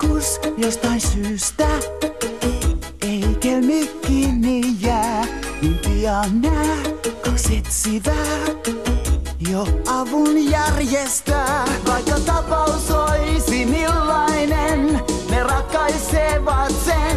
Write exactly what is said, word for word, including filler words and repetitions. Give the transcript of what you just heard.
joskus jostain syystä ei kelmi kiinni jää, niin pian nää kaksi etsivää jo avun järjestää. Vaikka tapaus olisi millainen, ne ratkaisevat sen.